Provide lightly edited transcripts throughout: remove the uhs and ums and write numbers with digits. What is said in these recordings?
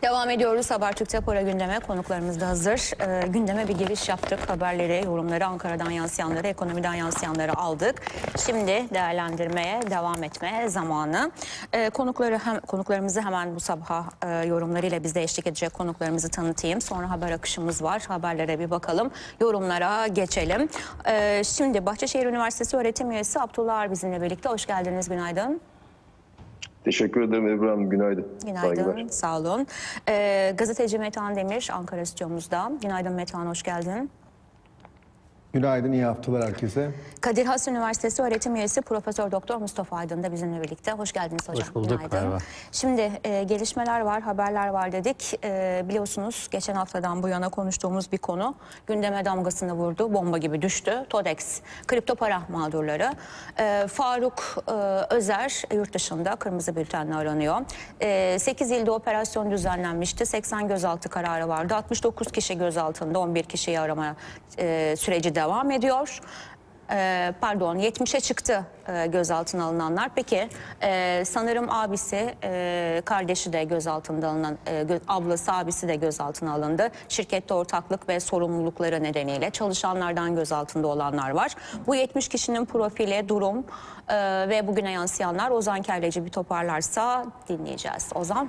Devam ediyoruz Habertürk'te para gündeme. Konuklarımız da hazır. Gündeme bir giriş yaptık. Haberleri, yorumları, Ankara'dan yansıyanları, ekonomiden yansıyanları aldık. Şimdi değerlendirmeye devam etme zamanı. Konuklarımızı hemen bu sabah yorumlarıyla bize eşlik edecek konuklarımızı tanıtayım. Sonra haber akışımız var. Haberlere bir bakalım. Yorumlara geçelim. Şimdi Bahçeşehir Üniversitesi öğretim üyesi Abdullah Ar bizimle birlikte. Hoş geldiniz. Günaydın. Teşekkür ederim Ebru Hanım. Günaydın. Günaydın. Saygılar. Sağ olun. Gazeteci Metehan Demir Ankara stüdyomuzda. Günaydın Metehan, hoş geldin. Günaydın, iyi haftalar herkese. Kadir Has Üniversitesi öğretim üyesi Profesör Doktor Mustafa Aydın da bizimle birlikte. Hoş geldiniz hocam. Hoş bulduk. Günaydın. Merhaba. Şimdi gelişmeler var, haberler var dedik. Biliyorsunuz geçen haftadan bu yana konuştuğumuz bir konu gündeme damgasını vurdu. Bomba gibi düştü. TODEX, kripto para mağdurları. Faruk Özer yurt dışında kırmızı bültenle aranıyor. 8 ilde operasyon düzenlenmişti. 80 gözaltı kararı vardı. 69 kişi gözaltında, 11 kişiyi arama süreci devam ediyor. 70'e çıktı gözaltına alınanlar. Peki sanırım abisi, kardeşi de gözaltına alınan, ablası, abisi de gözaltına alındı. Şirkette ortaklık ve sorumlulukları nedeniyle çalışanlardan gözaltında olanlar var. Bu 70 kişinin profili, durum ve bugüne yansıyanlar Ozan Kelleci bir toparlarsa dinleyeceğiz. Ozan.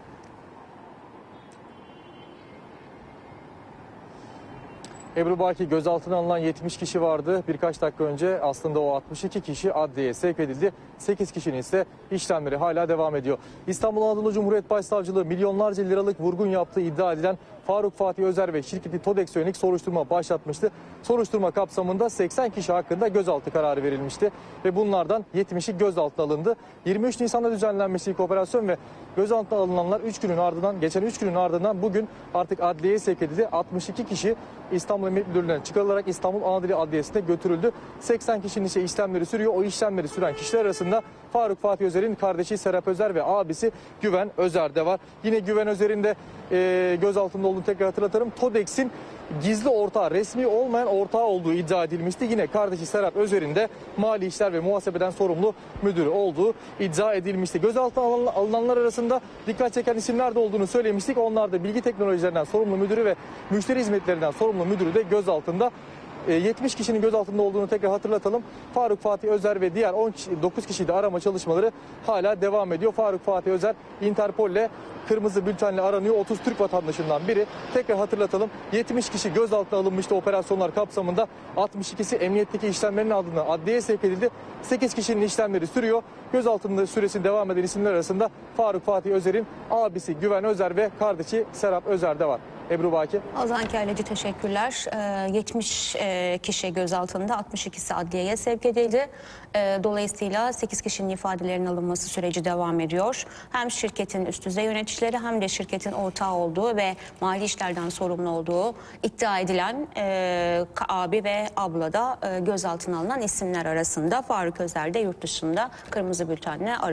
Ebru Baki, gözaltına alınan 70 kişi vardı. Birkaç dakika önce aslında o 62 kişi adliyeye sevk edildi. 8 kişinin ise işlemleri hala devam ediyor. İstanbul Anadolu Cumhuriyet Başsavcılığı milyonlarca liralık vurgun yaptığı iddia edilen Faruk Fatih Özer ve şirketi TODEX'e yönelik soruşturma başlatmıştı. Soruşturma kapsamında 80 kişi hakkında gözaltı kararı verilmişti. Ve bunlardan 70'i gözaltına alındı. 23 Nisan'da düzenlenmiş ilk operasyon ve gözaltına alınanlar geçen 3 günün ardından bugün artık adliyeye sevk edildi. 62 kişi İstanbul Emniyet Müdürlüğü'nden çıkarılarak İstanbul Anadolu Adliyesi'ne götürüldü. 80 kişinin ise işlemleri sürüyor. O işlemleri süren kişiler arasında Faruk Fatih Özer'in kardeşi Serap Özer ve abisi Güven Özer de var. Yine Güven Özer'in de gözaltında olduğunu tekrar hatırlatırım. TODEX'in gizli ortağı, resmi olmayan ortağı olduğu iddia edilmişti. Yine kardeşi Serap Özer'in de mali işler ve muhasebeden sorumlu müdürü olduğu iddia edilmişti. Gözaltına alınanlar arasında dikkat çeken isimler de olduğunu söylemiştik. Onlar da bilgi teknolojilerinden sorumlu müdürü ve müşteri hizmetlerinden sorumlu müdürü de gözaltında. 70 kişinin gözaltında olduğunu tekrar hatırlatalım. Faruk Fatih Özer ve diğer 9 kişiyi de arama çalışmaları hala devam ediyor. Faruk Fatih Özer Interpol'le kırmızı bültenle aranıyor. 30 Türk vatandaşından biri. Tekrar hatırlatalım. 70 kişi gözaltına alınmıştı operasyonlar kapsamında. 62'si emniyetteki işlemlerin ardından adliyeye sevk edildi. 8 kişinin işlemleri sürüyor. Gözaltında süresini devam eden isimler arasında Faruk Fatih Özer'in abisi Güven Özer ve kardeşi Serap Özer de var. Ebru Baki. Ozan Kelleci teşekkürler. 70 kişi gözaltında, 62'si adliyeye sevk edildi. Dolayısıyla 8 kişinin ifadelerinin alınması süreci devam ediyor. Hem şirketin üst düzey yöneticileri hem de şirketin ortağı olduğu ve mali işlerden sorumlu olduğu iddia edilen abi ve abla da gözaltına alınan isimler arasında. Faruk Özer de yurt dışında kırmızı bültenle